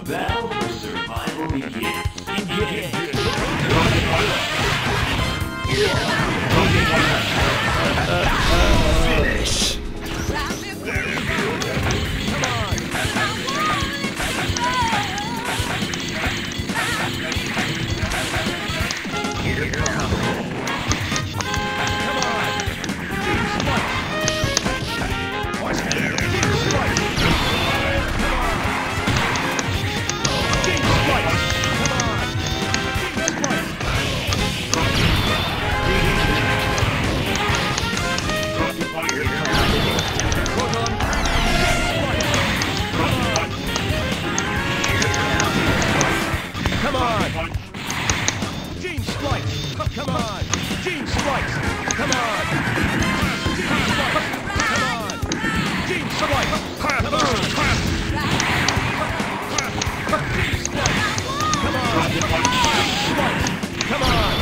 battle for survival begins. Engage. Finish. Come on! Gene Splice! Come on! Gene Splice! Come on! Gene Splice! Come on! Gene Splice! Come on! Gene Splice! Come on! Splice! Come on!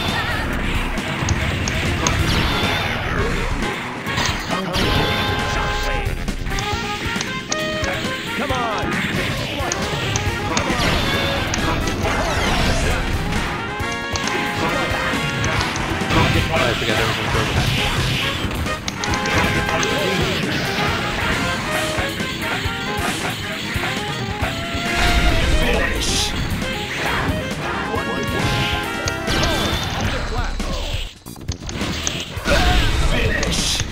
Come on! Gene Splice! I forgot there was one program. Finish. Finish.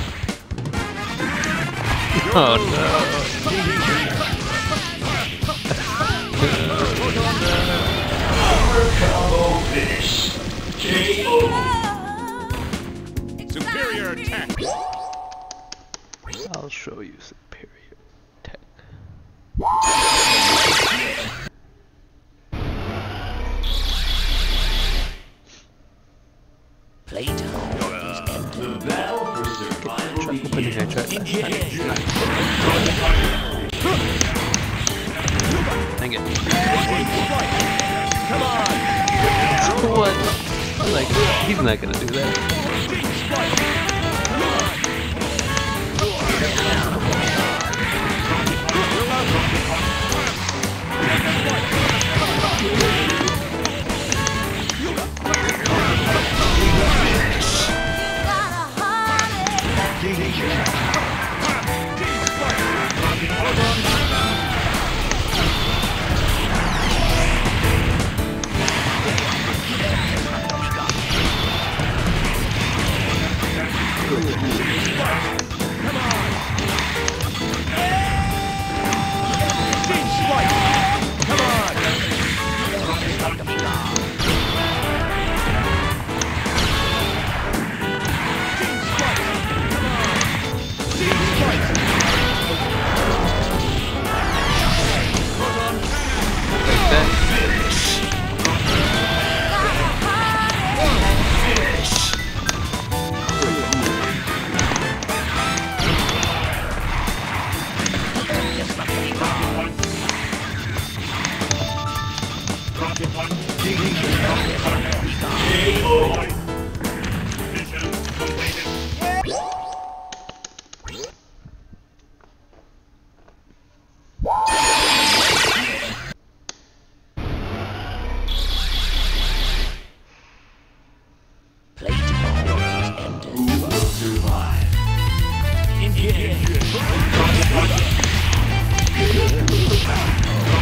Oh no. Combo finish. KO. Superior attack! I'll show you superior tech. The battle for survival begins. Dang it. Come on! What? Like, he's not gonna do that.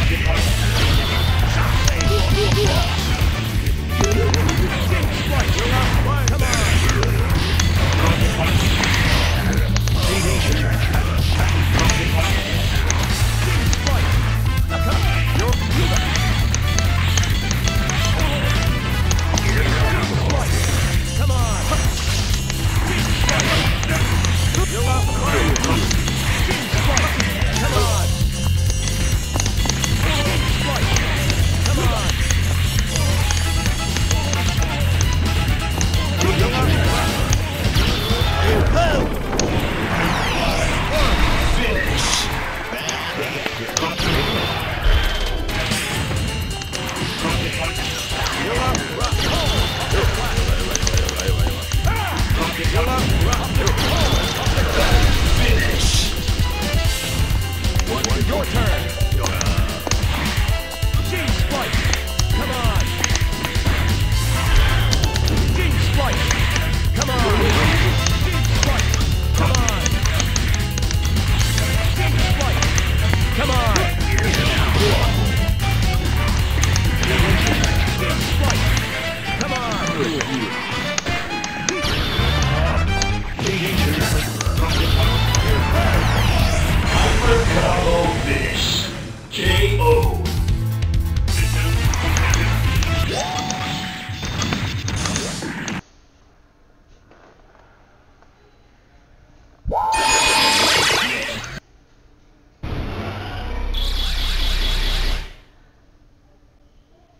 Right!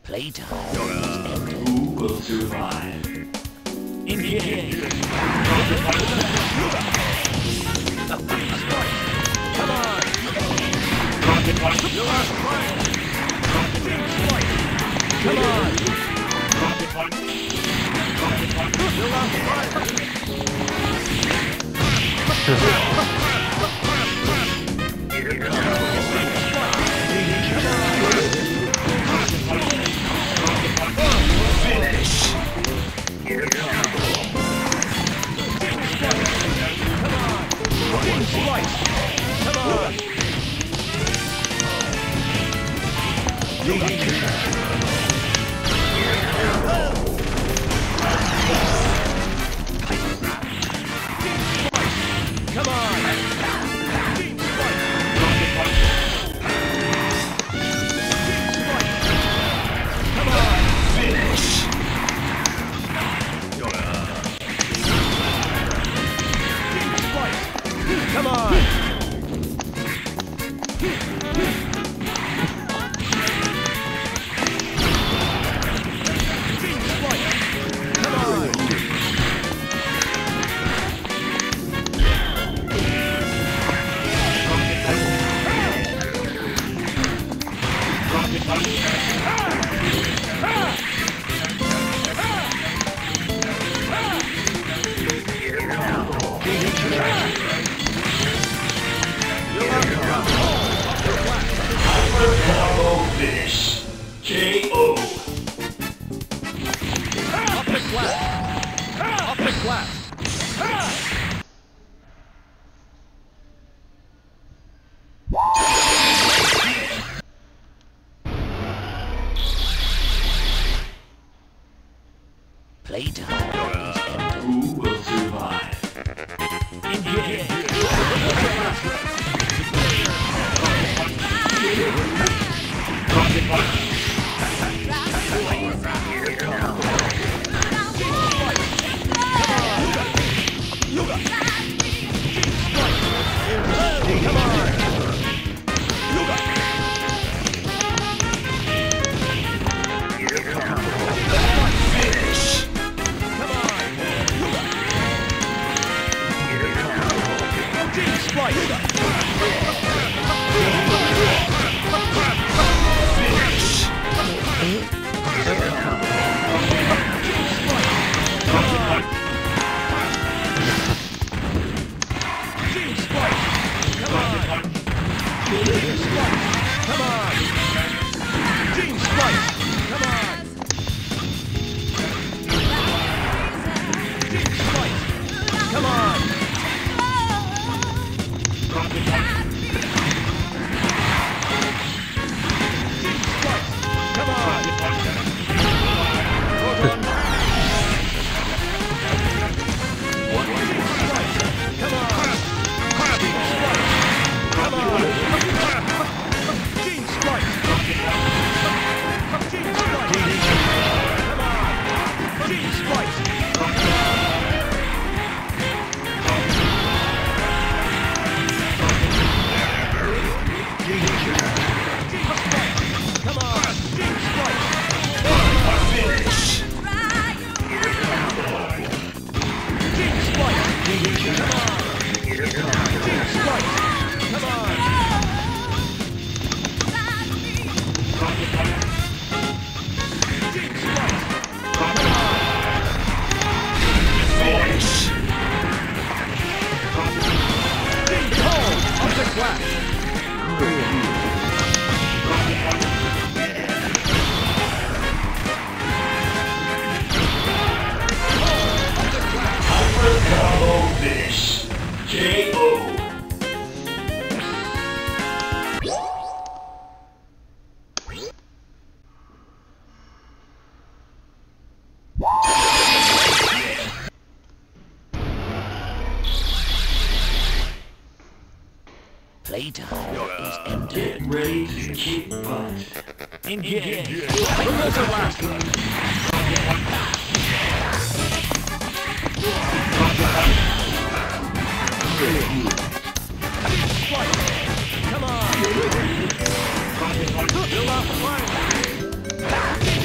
Playtime. Who will survive? Engage! Come on! Your last fight! Come on! Your last Come on! Combo finish. KO. Optic blast! Optic blast! Playtime. Who will survive? Engage! Combo finish. KO. Playtime is ended. Get ready to kick butt. Engage! Come on! You're off the line!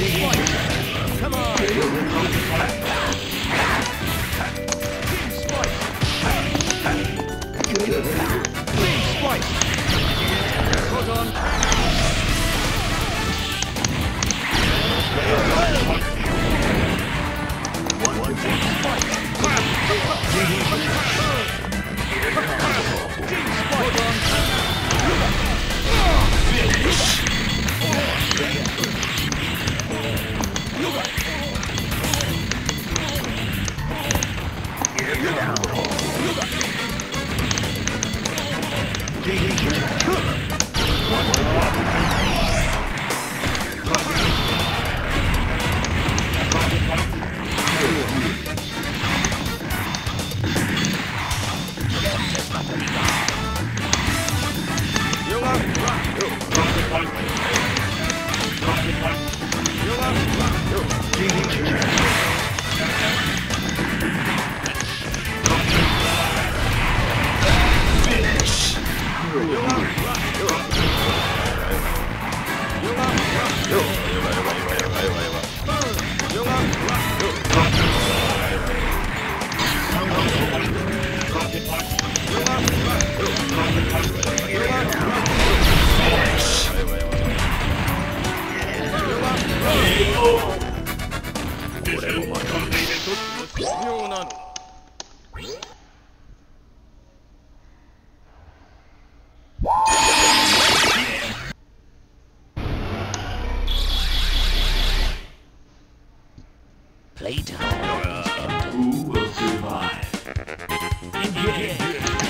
Playtime is ended. Who will survive? Engage.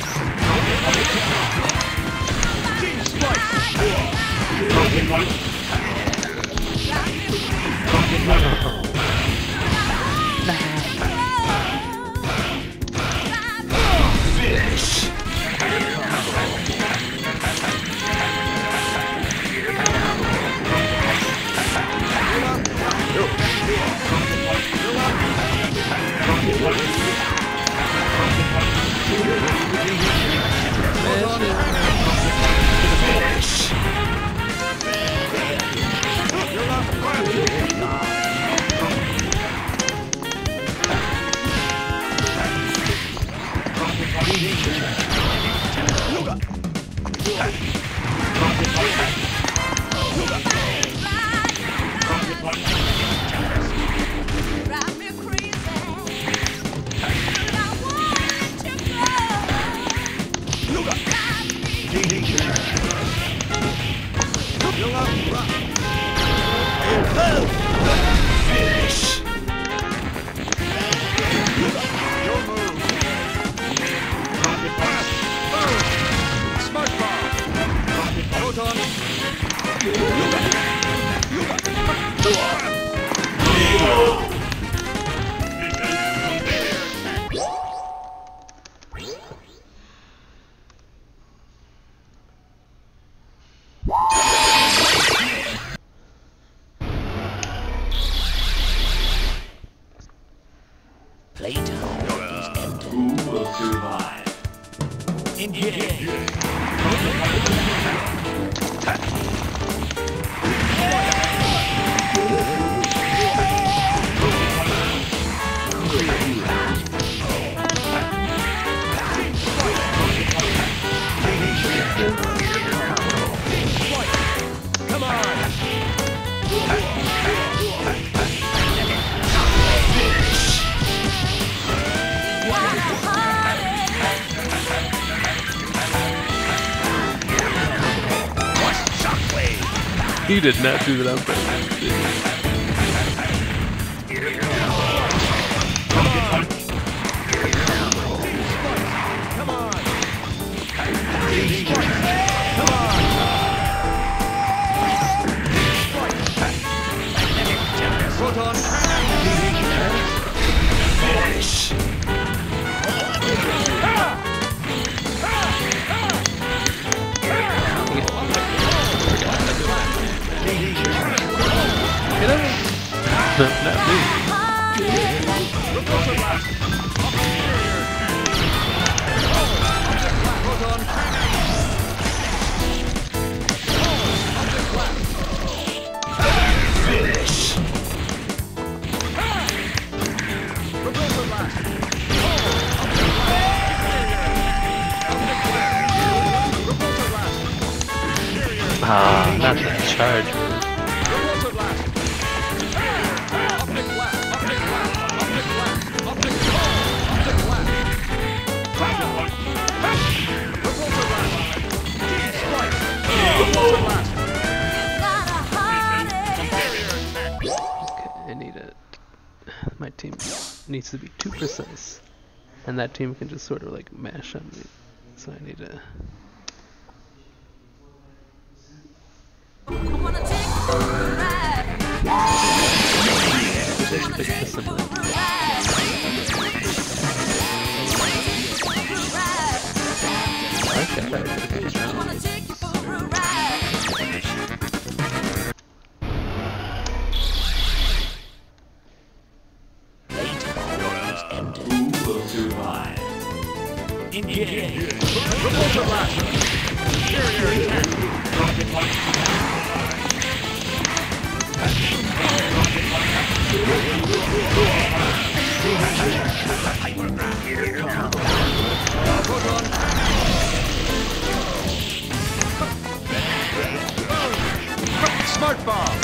Team Splice! Playtime is ended. Who will survive? Engage. Come on! He did not do that on purpose, did he? Come on! Come on! Proton! Not me. Ah, not that charge. Okay, I need it. My team needs to be too precise, and that team can just sort of like mash on me. So I need to. Just pick this up. Playtime is ended. Who will survive? Engage. Repulsor blast! Carrier attack! Smart bomb.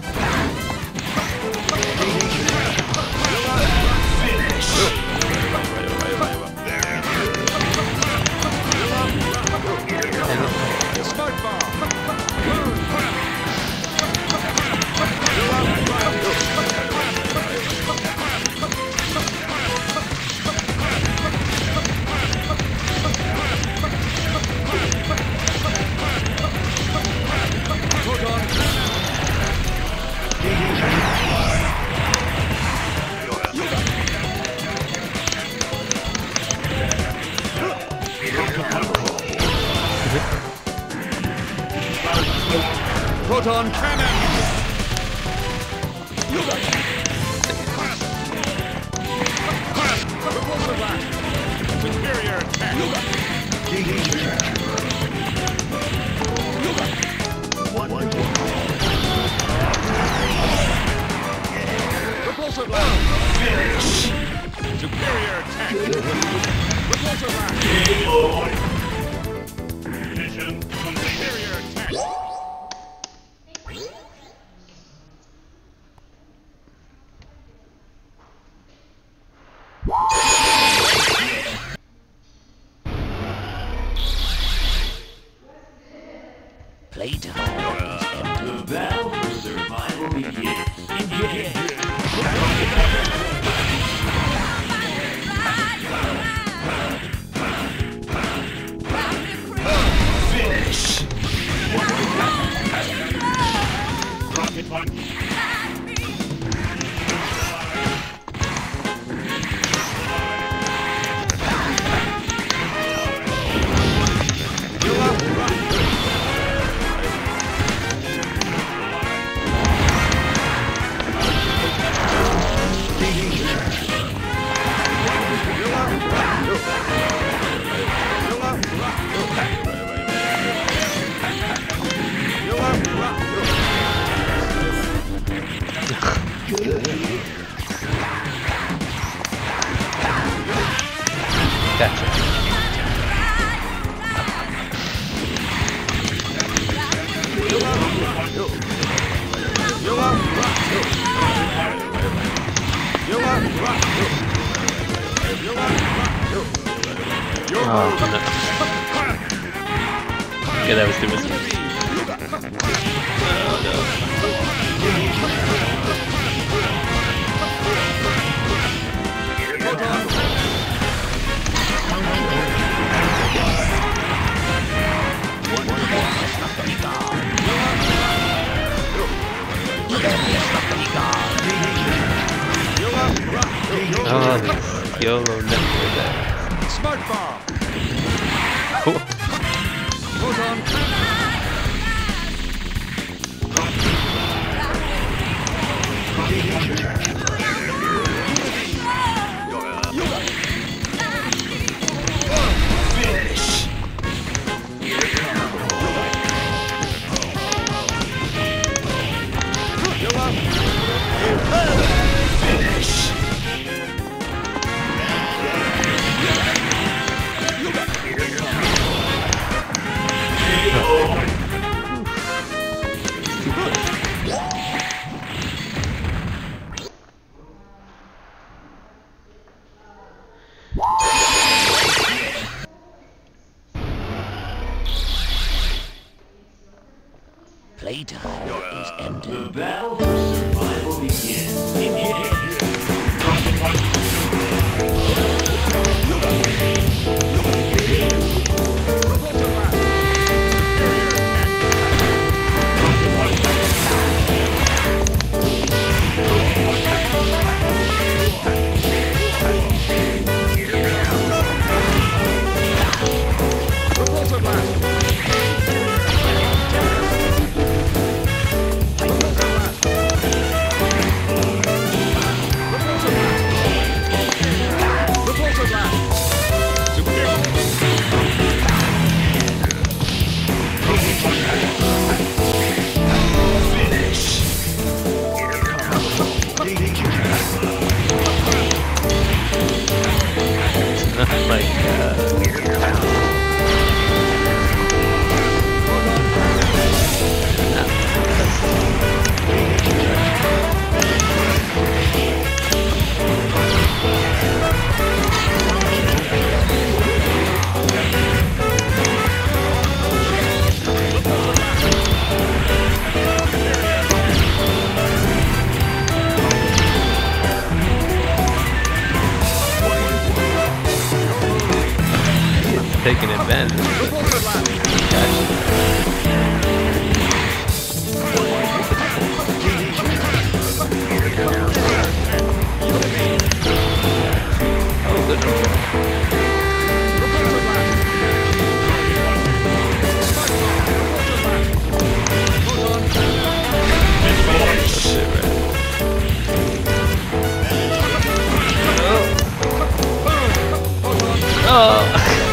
Smart Proton cannon! Repulsor blast! Superior attack! Repulsor blast! Superior attack! Repulsor blast! Mission superior attack! Playtime is ended. The battle for survival begins. Engage. Finish! Rocket punch! Gotcha. Oh, no. Okay, that was too much. Oh, YOLO never that. Smart bomb! Cool. Proton finish! Finish! Playtime is ended. The battle for survival begins. Engage. Rocket punch. Repulsor blast! Repulsor blast! taking advantage of it. Oh, good. Shit, right. Oh!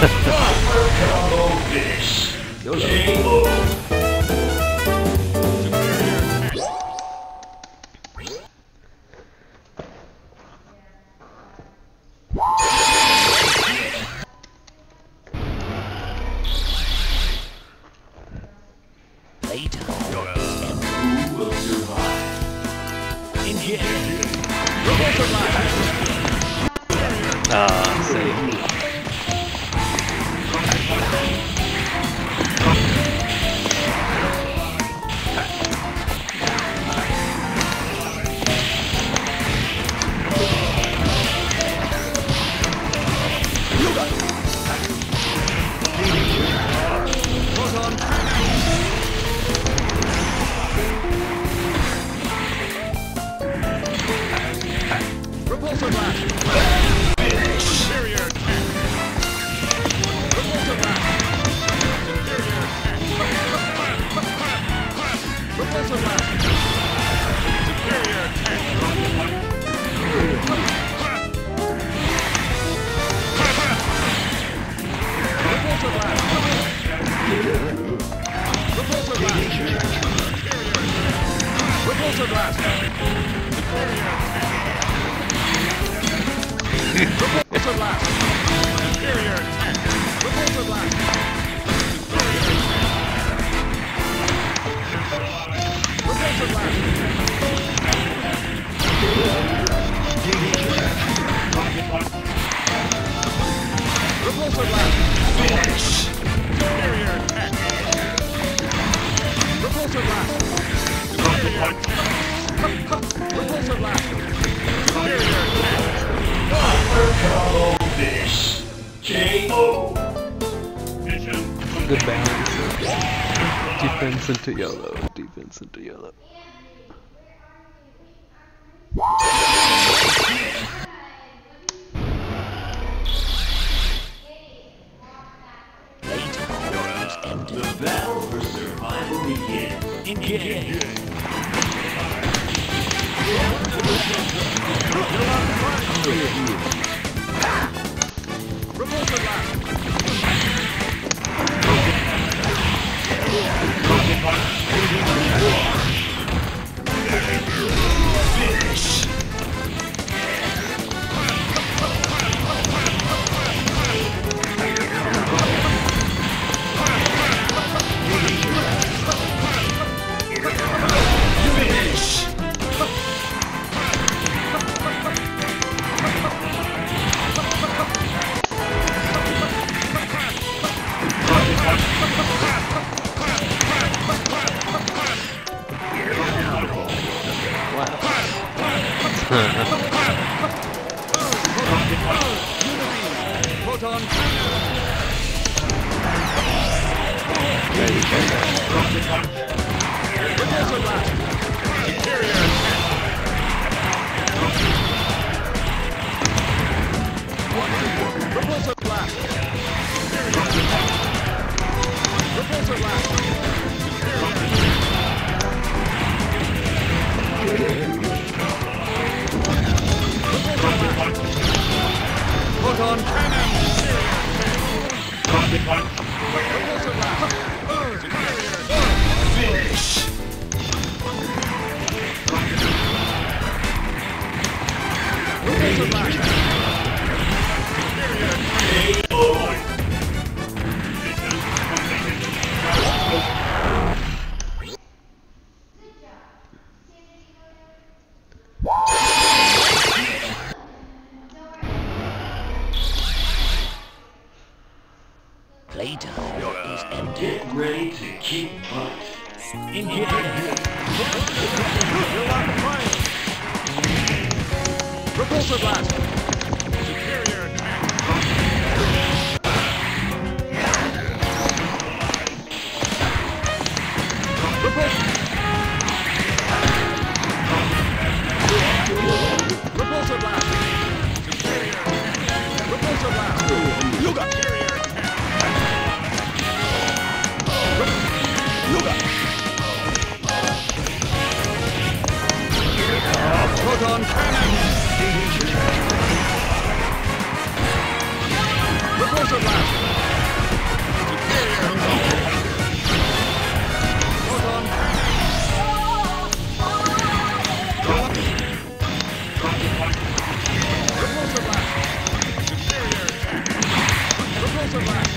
Who will survive? Same. Repulsor blast! Superior attack! Repulsor blast! Superior attack! Repulsor blast! Superior attack! Repulsor blast! Repulsor blast! Repulsor blast! Repulsor blast! Superior attack! Repulsor blast! Repulsor blast! Repulsor blast! Superior attack! Repulsor blast! Superior attack! Repulsor blast! Superior attack! Finish. K.O. Mission Good balance. Defense into yellow. Defense into yellow. The battle for survival begins. Engage. Repulsor blast! Proton Repulsor blast! Superior attack! Repulsor blast! Superior attack! Repulsor blast! Superior attack! Proton cannon! Superior attack! Repulsor blast! Superior attack! Finish. Repulsor blast! Superior attack! K.O. Playtime is ended. Get ready to kick butt. Engage. You're on fire! Repulsor blast! Superior attack! Proton cannon! Repulsor blast! Superior! Proton cannon! Repulsor blast! Superior attack! Repulsor blast!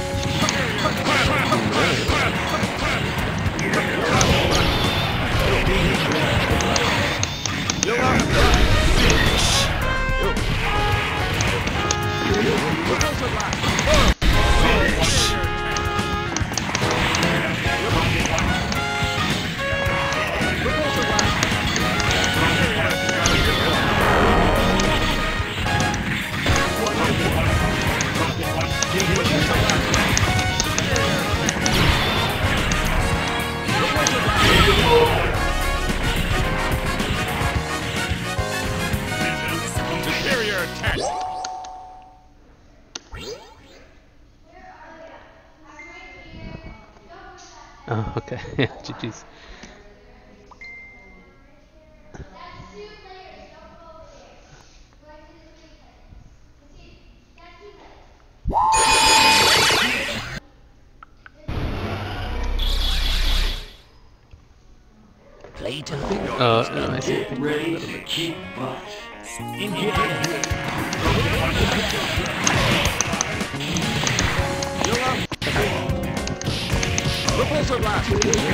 Superior attack! Oh, okay. Yeah, GG's. Playtime Oh, no, I see. Get ready to kick butt. Repulsor blast!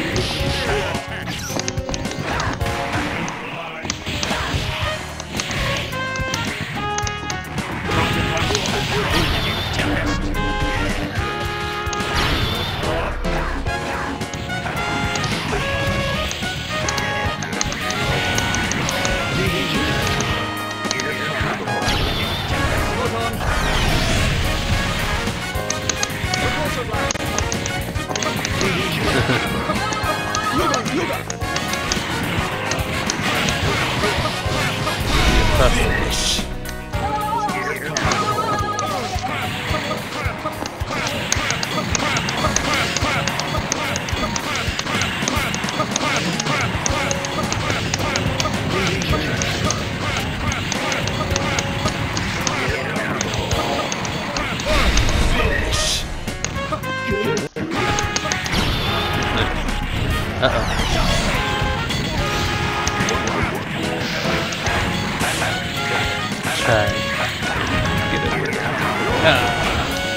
Try. Get over there.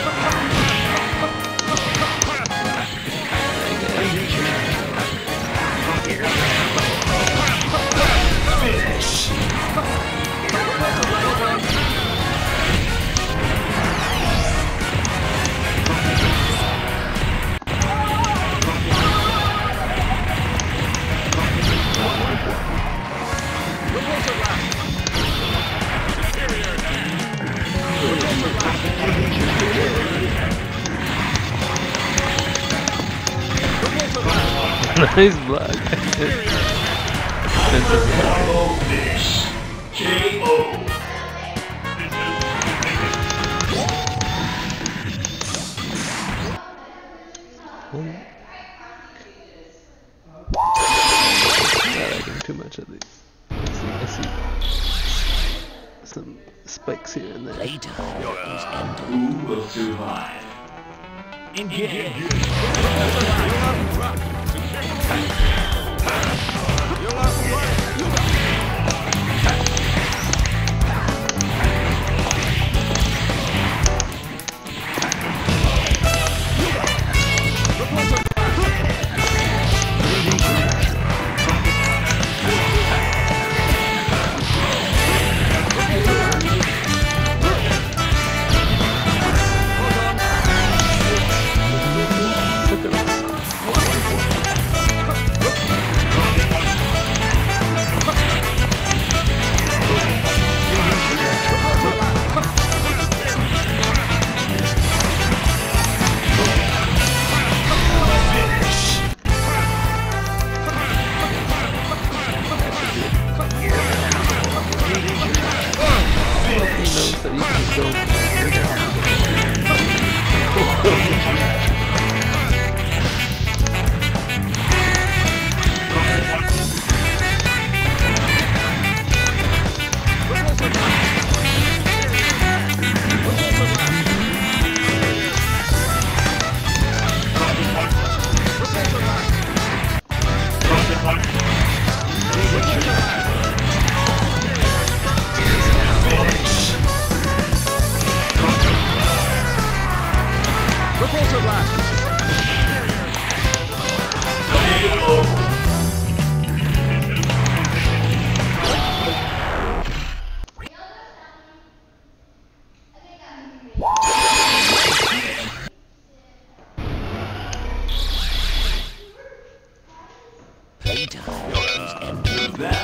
Nice block. Combo finish. KO. Not liking too much of these. I see some spikes here and there. Playtime is ended. Who will survive?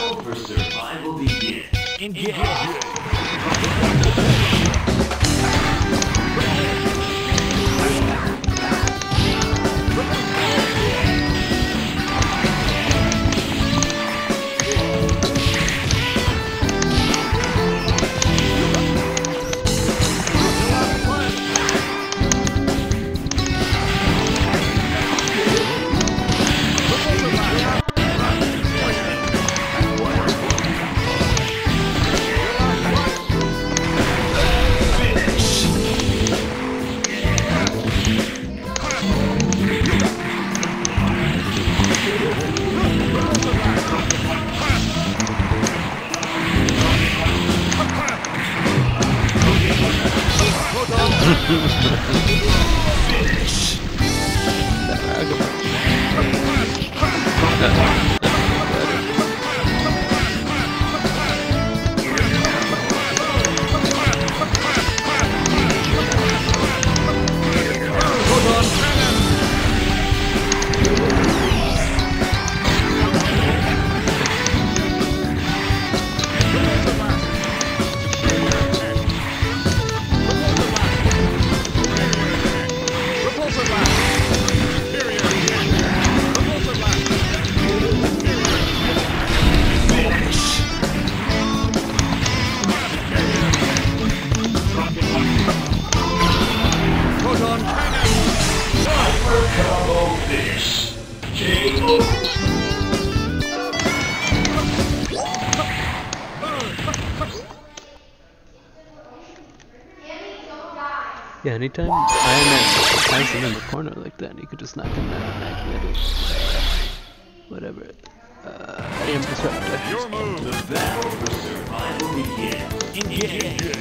battle for survival begins. Engage. Yeah, anytime Iron Man has him in the corner like that, you could just knock him down magnetic. Whatever. I am disruptor. Your move. The battle for survival begins. Engage.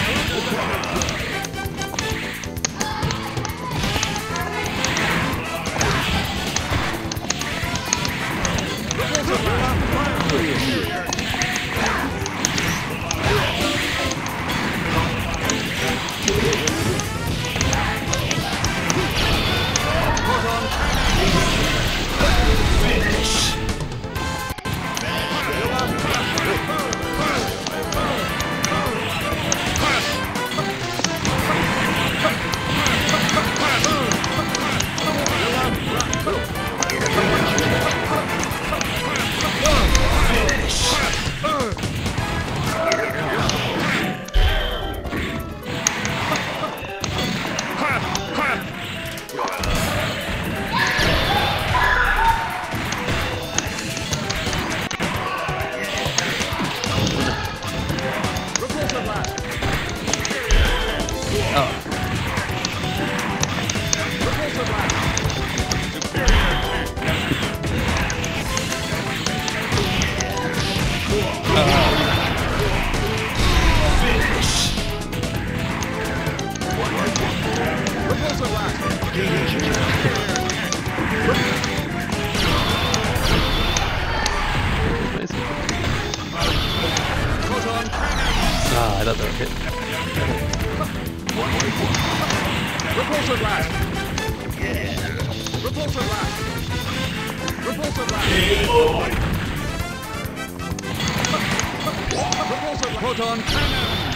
I thought that would hit. Repulsor blast! Repulsor blast! Repulsor blast! Repulsor blast! Proton cannon!